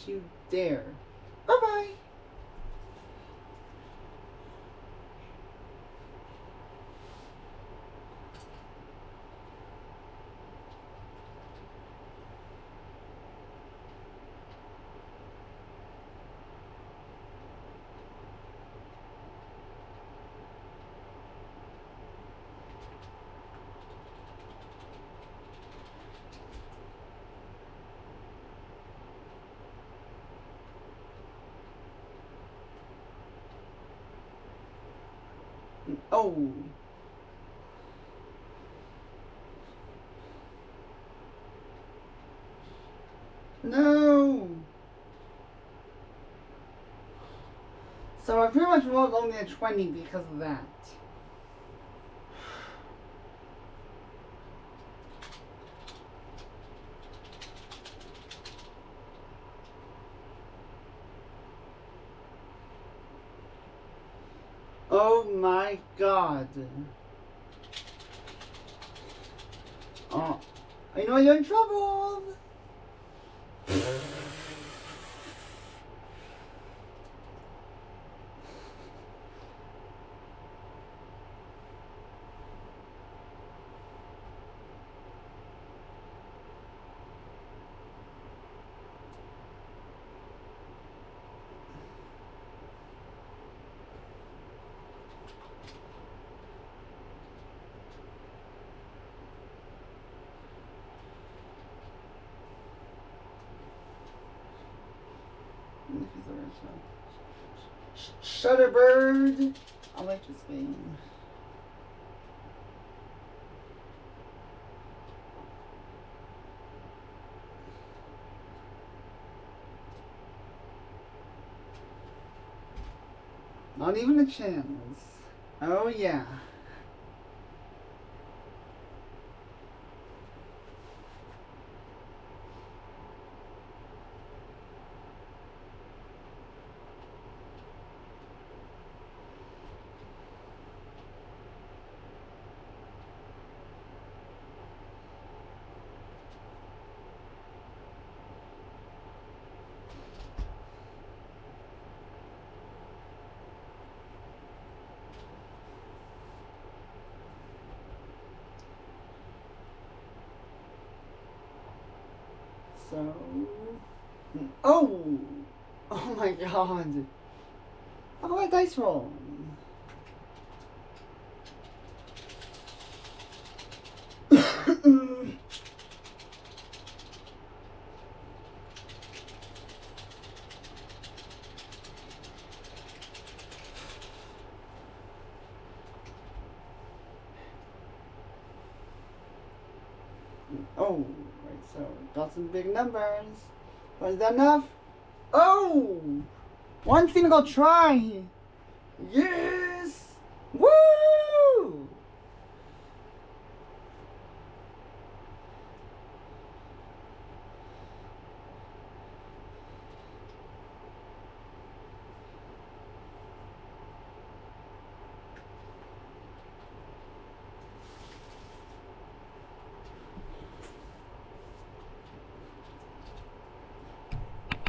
you dare. Bye-bye. Oh. No. So I pretty much rolled only a 20 because of that. Oh my god. Oh, I know you're in trouble. Shutterbird. I like this game. Not even a chance. Oh yeah. So, oh my god. Look at my dice roll. Oh, right, so got some big numbers. Was that enough? Oh! One single try! Yes! Woo!